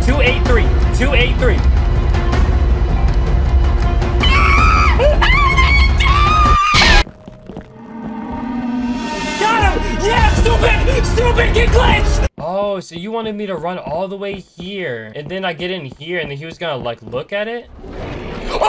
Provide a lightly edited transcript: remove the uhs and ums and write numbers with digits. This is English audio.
283. 283. Got him! Yeah, stupid! Stupid, get glitched! Oh, so you wanted me to run all the way here, and then I get in here, and then he was gonna, like, look at it?